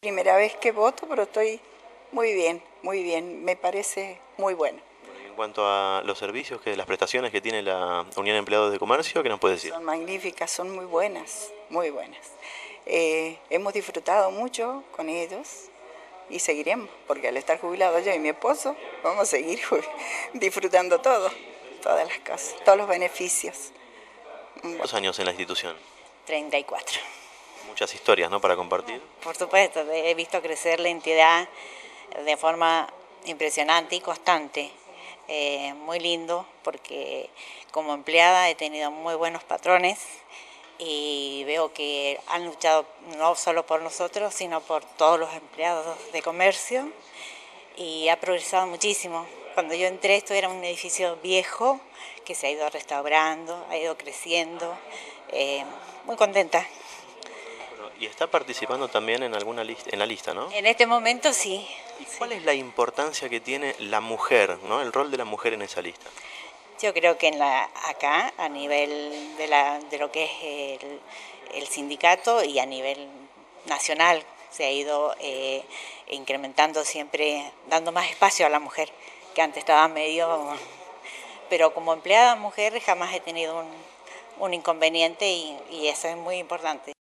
Primera vez que voto, pero estoy muy bien, me parece muy bueno. En cuanto a los servicios, las prestaciones que tiene la Unión de Empleados de Comercio, ¿qué nos puede decir? Son magníficas, son muy buenas, muy buenas. Hemos disfrutado mucho con ellos y seguiremos, porque al estar jubilados yo y mi esposo, vamos a seguir disfrutando todo, todas las cosas, todos los beneficios. ¿Cuántos años en la institución? 34. Muchas historias, ¿no?, para compartir. Por supuesto, he visto crecer la entidad de forma impresionante y constante. Muy lindo porque como empleada he tenido muy buenos patrones y veo que han luchado no solo por nosotros, sino por todos los empleados de comercio y ha progresado muchísimo. Cuando yo entré, esto era un edificio viejo que se ha ido restaurando, ha ido creciendo. Muy contenta. Y está participando también en alguna lista, en la lista, ¿no? En este momento sí. ¿Y cuál es la importancia que tiene la mujer, ¿no?, el rol de la mujer en esa lista? Yo creo que acá, a nivel de lo que es el sindicato y a nivel nacional, se ha ido incrementando siempre, dando más espacio a la mujer, que antes estaba medio... Pero como empleada mujer jamás he tenido un inconveniente y eso es muy importante.